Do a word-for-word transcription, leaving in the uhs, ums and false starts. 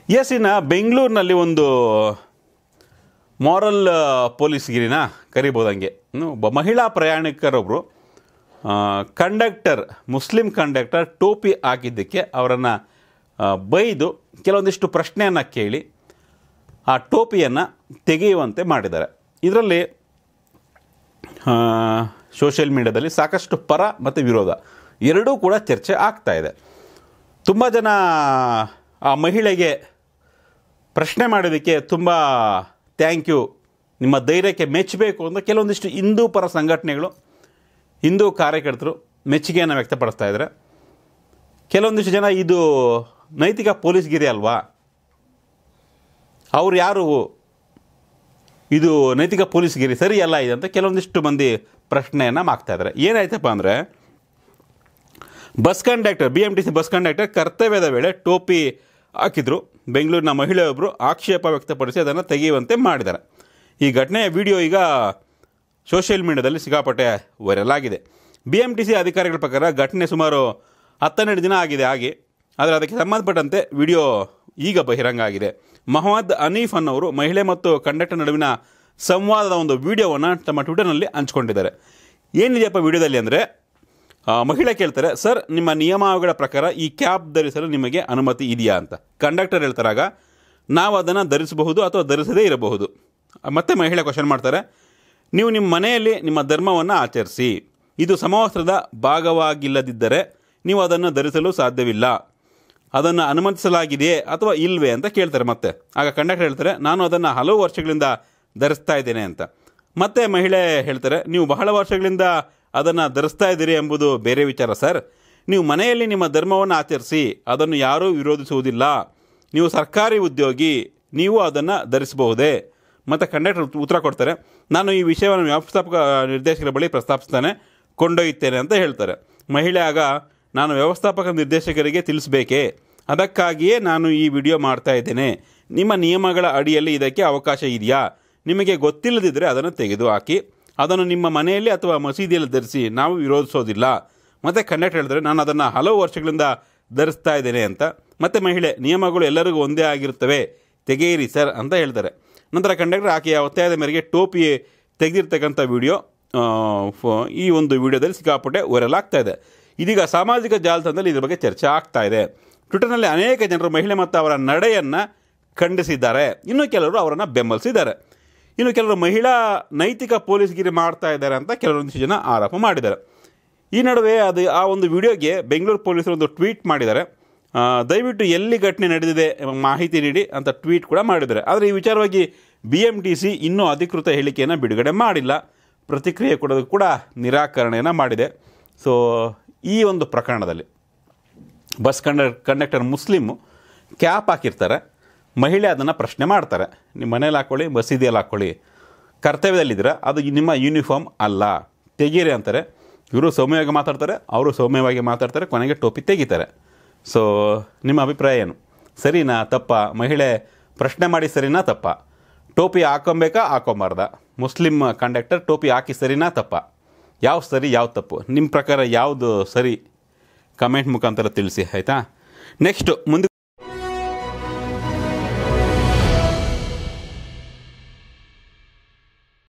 S, ಇನ್ನು ಬೆಂಗಳೂರಿನಲ್ಲಿ ಒಂದು ಮಾರಲ್ ಪೊಲೀಸ್ಗಿರಿನ ಕರಿಬೋದಂಗೆ ಒಬ್ಬ ಮಹಿಳಾ ಪ್ರಯಾಣಿಕರೊಬ್ಬರು ಕಂಡಕ್ಟರ್ ಮುಸ್ಲಿಂ ಕಂಡಕ್ಟರ್ ಟೋಪಿ ಹಾಕಿದ್ದಕ್ಕೆ ಅವರನ್ನು ಬೈದು ಕೆಲವೊಂದಿಷ್ಟು ಪ್ರಶ್ನೆಯನ್ನು ಕೇಳಿ ಆ ಟೋಪಿಯನ್ನು ತೆಗೆಯುವಂತೆ ಮಾಡಿದ್ದಾರೆ. ಇದರಲ್ಲಿ ಸೋಷಿಯಲ್ ಮೀಡಿಯಾದಲ್ಲಿ ಸಾಕಷ್ಟು ಪರ ಮತ್ತು ವಿರೋಧ ಎರಡೂ ಕೂಡ ಚರ್ಚೆ ಆಗ್ತಾ ಇದೆ. ತುಂಬ ಜನ ಆ ಮಹಿಳೆಗೆ ಪ್ರಶ್ನೆ ಮಾಡೋದಕ್ಕೆ ತುಂಬ ಥ್ಯಾಂಕ್ ಯು, ನಿಮ್ಮ ಧೈರ್ಯಕ್ಕೆ ಮೆಚ್ಚಬೇಕು ಅಂತ ಕೆಲವೊಂದಿಷ್ಟು ಹಿಂದೂ ಪರ ಸಂಘಟನೆಗಳು, ಹಿಂದೂ ಕಾರ್ಯಕರ್ತರು ಮೆಚ್ಚುಗೆಯನ್ನು ವ್ಯಕ್ತಪಡಿಸ್ತಾ ಇದ್ದಾರೆ. ಕೆಲವೊಂದಿಷ್ಟು ಜನ ಇದು ನೈತಿಕ ಪೊಲೀಸ್ಗಿರಿ ಅಲ್ವಾ, ಅವ್ರು ಯಾರು, ಇದು ನೈತಿಕ ಪೊಲೀಸ್ಗಿರಿ ಸರಿಯಲ್ಲ ಇದೆ ಅಂತ ಕೆಲವೊಂದಿಷ್ಟು ಮಂದಿ ಪ್ರಶ್ನೆಯನ್ನು ಮಾಡ್ತಾ ಇದ್ದಾರೆ. ಏನಾಯ್ತಪ್ಪ ಅಂದರೆ, bus conductor B M T C bus conductor ಕರ್ತವ್ಯದ ವೇಳೆ ಟೋಪಿ ಹಾಕಿದ್ರು. ಬೆಂಗಳೂರಿನ ಮಹಿಳೆಯೊಬ್ಬರು ಆಕ್ಷೇಪ ವ್ಯಕ್ತಪಡಿಸಿ ಅದನ್ನು ತೆಗೆಯುವಂತೆ ಮಾಡಿದ್ದಾರೆ. ಈ ಘಟನೆಯ ವಿಡಿಯೋ ಈಗ ಸೋಷಿಯಲ್ ಮೀಡಿಯಾದಲ್ಲಿ ಸಿಕ್ಕಾಪಟ್ಟೆ ವೈರಲ್ ಆಗಿದೆ. ಬಿ ಎಮ್ ಟಿ ಸಿ ಅಧಿಕಾರಿಗಳ ಪ್ರಕಾರ ಘಟನೆ ಸುಮಾರು ಹತ್ತೆರಡು ದಿನ ಆಗಿದೆ ಆಗಿ, ಆದರೆ ಅದಕ್ಕೆ ಸಂಬಂಧಪಟ್ಟಂತೆ ವಿಡಿಯೋ ಈಗ ಬಹಿರಂಗ ಆಗಿದೆ. ಮೊಹಮ್ಮದ್ ಹನೀಫ್ ಅನ್ನೋರು ಮಹಿಳೆ ಮತ್ತು ಕಂಡಕ್ಟರ್ ನಡುವಿನ ಸಂವಾದದ ಒಂದು ವಿಡಿಯೋವನ್ನು ತಮ್ಮ ಟ್ವಿಟರ್ನಲ್ಲಿ ಹಂಚ್ಕೊಂಡಿದ್ದಾರೆ. ಏನಿದೆಯಪ್ಪ ವಿಡಿಯೋದಲ್ಲಿ ಅಂದರೆ, ಮಹಿಳೆ ಕೇಳ್ತಾರೆ, ಸರ್ ನಿಮ್ಮ ನಿಯಮಾವಳಿಗಳ ಪ್ರಕಾರ ಈ ಕ್ಯಾಪ್ ಧರಿಸಲು ನಿಮಗೆ ಅನುಮತಿ ಇದೆಯಾ ಅಂತ. ಕಂಡಕ್ಟರ್ ಹೇಳ್ತಾರಾಗ ನಾವು ಅದನ್ನು ಧರಿಸಬಹುದು ಅಥವಾ ಧರಿಸದೇ ಇರಬಹುದು. ಮತ್ತೆ ಮಹಿಳೆ ಕ್ವಶನ್ ಮಾಡ್ತಾರೆ, ನೀವು ನಿಮ್ಮ ಮನೆಯಲ್ಲಿ ನಿಮ್ಮ ಧರ್ಮವನ್ನು ಆಚರಿಸಿ, ಇದು ಸಮವಸ್ತ್ರದ ಭಾಗವಾಗಿಲ್ಲದಿದ್ದರೆ ನೀವು ಅದನ್ನು ಧರಿಸಲು ಸಾಧ್ಯವಿಲ್ಲ, ಅದನ್ನು ಅನುಮತಿಸಲಾಗಿದೆಯೇ ಅಥವಾ ಇಲ್ವೇ ಅಂತ ಕೇಳ್ತಾರೆ. ಮತ್ತೆ ಆಗ ಕಂಡಕ್ಟರ್ ಹೇಳ್ತಾರೆ, ನಾನು ಅದನ್ನು ಹಲವು ವರ್ಷಗಳಿಂದ ಧರಿಸ್ತಾ ಇದ್ದೇನೆ ಅಂತ. ಮತ್ತೆ ಮಹಿಳೆ ಹೇಳ್ತಾರೆ, ನೀವು ಬಹಳ ವರ್ಷಗಳಿಂದ ಅದನ್ನು ಧರಿಸ್ತಾ ಇದ್ದೀರಿ ಎಂಬುದು ಬೇರೆ ವಿಚಾರ ಸರ್, ನೀವು ಮನೆಯಲ್ಲಿ ನಿಮ್ಮ ಧರ್ಮವನ್ನು ಆಚರಿಸಿ, ಅದನ್ನು ಯಾರೂ ವಿರೋಧಿಸುವುದಿಲ್ಲ, ನೀವು ಸರ್ಕಾರಿ ಉದ್ಯೋಗಿ, ನೀವು ಅದನ್ನು ಧರಿಸಬಹುದೇ. ಮತ್ತು ಕಂಡಕ್ಟರ್ ಉತ್ತರ ಕೊಡ್ತಾರೆ, ನಾನು ಈ ವಿಷಯವನ್ನು ವ್ಯವಸ್ಥಾಪಕ ನಿರ್ದೇಶಕರ ಬಳಿ ಪ್ರಸ್ತಾಪಿಸ್ತಾನೆ ಕೊಂಡೊಯ್ಯುತ್ತೇನೆ ಅಂತ ಹೇಳ್ತಾರೆ. ಮಹಿಳೆ ಆಗ, ನಾನು ವ್ಯವಸ್ಥಾಪಕ ನಿರ್ದೇಶಕರಿಗೆ ತಿಳಿಸಬೇಕೇ, ಅದಕ್ಕಾಗಿಯೇ ನಾನು ಈ ವಿಡಿಯೋ ಮಾಡ್ತಾ ಇದ್ದೇನೆ, ನಿಮ್ಮ ನಿಯಮಗಳ ಅಡಿಯಲ್ಲಿ ಇದಕ್ಕೆ ಅವಕಾಶ ಇದೆಯಾ, ನಿಮಗೆ ಗೊತ್ತಿಲ್ಲದಿದ್ದರೆ ಅದನ್ನು ತೆಗೆದು ಹಾಕಿ, ಅದನ್ನು ನಿಮ್ಮ ಮನೆಯಲ್ಲಿ ಅಥವಾ ಮಸೀದಿಯಲ್ಲಿ ಧರಿಸಿ, ನಾವು ವಿರೋಧಿಸೋದಿಲ್ಲ. ಮತ್ತು ಕಂಡಕ್ಟರ್ ಹೇಳ್ತಾರೆ, ನಾನು ಅದನ್ನು ಹಲವು ವರ್ಷಗಳಿಂದ ಧರಿಸ್ತಾ ಇದ್ದೇನೆ ಅಂತ. ಮತ್ತು ಮಹಿಳೆ, ನಿಯಮಗಳು ಎಲ್ಲರಿಗೂ ಒಂದೇ ಆಗಿರುತ್ತವೆ, ತೆಗೆಯಿರಿ ಸರ್ ಅಂತ ಹೇಳ್ತಾರೆ. ನಂತರ ಕಂಡಕ್ಟರ್ ಆಕೆಯ ಒತ್ತಾಯದ ಮೇರೆಗೆ ಟೋಪಿ ತೆಗೆದಿರ್ತಕ್ಕಂಥ ವಿಡಿಯೋ ಈ ಒಂದು ವಿಡಿಯೋದಲ್ಲಿ ಸಿಕ್ಕಾಪಟ್ಟೆ ವೈರಲ್ ಆಗ್ತಾ ಇದೆ. ಇದೀಗ ಸಾಮಾಜಿಕ ಜಾಲತಾಣದಲ್ಲಿ ಇದ್ರ ಬಗ್ಗೆ ಚರ್ಚೆ ಆಗ್ತಾ ಇದೆ. ಟ್ವಿಟರ್ನಲ್ಲಿ ಅನೇಕ ಜನರು ಮಹಿಳೆ ಮತ್ತು ಅವರ ನಡೆಯನ್ನು ಖಂಡಿಸಿದ್ದಾರೆ, ಇನ್ನು ಕೆಲವರು ಅವರನ್ನು ಬೆಂಬಲಿಸಿದ್ದಾರೆ. ಇನ್ನು ಕೆಲವರು ಮಹಿಳಾ ನೈತಿಕ ಪೊಲೀಸ್ಗಿರಿ ಮಾಡ್ತಾ ಇದ್ದಾರೆ ಅಂತ ಕೆಲವೊಂದಿಷ್ಟು ಜನ ಆರೋಪ ಮಾಡಿದ್ದಾರೆ. ಈ ನಡುವೆ ಅದು ಆ ಒಂದು ವಿಡಿಯೋಗೆ ಬೆಂಗಳೂರು ಪೊಲೀಸರು ಒಂದು ಟ್ವೀಟ್ ಮಾಡಿದ್ದಾರೆ. ದಯವಿಟ್ಟು ಎಲ್ಲಿ ಘಟನೆ ನಡೆದಿದೆ ಮಾಹಿತಿ ನೀಡಿ ಅಂತ ಟ್ವೀಟ್ ಕೂಡ ಮಾಡಿದ್ದಾರೆ. ಆದರೆ ಈ ವಿಚಾರವಾಗಿ ಬಿ ಎಮ್ ಟಿ ಸಿ ಇನ್ನೂ ಅಧಿಕೃತ ಹೇಳಿಕೆಯನ್ನು ಬಿಡುಗಡೆ ಮಾಡಿಲ್ಲ, ಪ್ರತಿಕ್ರಿಯೆ ಕೊಡೋದಕ್ಕೆ ಕೂಡ ನಿರಾಕರಣೆಯನ್ನು ಮಾಡಿದೆ. ಸೊ ಈ ಒಂದು ಪ್ರಕರಣದಲ್ಲಿ bus conduct conductor Muslim cap ಹಾಕಿರ್ತಾರೆ, ಮಹಿಳೆ ಅದನ್ನು ಪ್ರಶ್ನೆ ಮಾಡ್ತಾರೆ, ನಿಮ್ಮ ಮನೇಲಿ ಹಾಕ್ಕೊಳ್ಳಿ, ಮಸೀದಿಯಲ್ಲಿ ಹಾಕ್ಕೊಳ್ಳಿ, ಕರ್ತವ್ಯದಲ್ಲಿದ್ದೀರ, ಅದು ನಿಮ್ಮ ಯೂನಿಫಾರ್ಮ್ ಅಲ್ಲ, ತೆಗೀರಿ ಅಂತಾರೆ. ಇವರು ಸೌಮ್ಯವಾಗಿ ಮಾತಾಡ್ತಾರೆ, ಅವರು ಸೌಮ್ಯವಾಗಿ ಮಾತಾಡ್ತಾರೆ, ಕೊನೆಗೆ ಟೋಪಿ ತೆಗಿತಾರೆ. ಸೊ ನಿಮ್ಮ ಅಭಿಪ್ರಾಯ ಏನು, ಸರಿನಾ ತಪ್ಪಾ? ಮಹಿಳೆ ಪ್ರಶ್ನೆ ಮಾಡಿ ಸರಿನಾ ತಪ್ಪಾ? ಟೋಪಿ ಹಾಕೊಬೇಕಾ ಹಾಕೊಂಬಾರ್ದ? ಮುಸ್ಲಿಂ ಕಂಡಕ್ಟರ್ ಟೋಪಿ ಹಾಕಿ ಸರಿನಾ ತಪ್ಪಾ? ಯಾವ ಸರಿ ಯಾವ ತಪ್ಪು, ನಿಮ್ಮ ಪ್ರಕಾರ ಯಾವುದು ಸರಿ? ಕಮೆಂಟ್ ಮುಖಾಂತರ ತಿಳಿಸಿ, ಆಯಿತಾ? ನೆಕ್ಸ್ಟು ಮುಂದೆ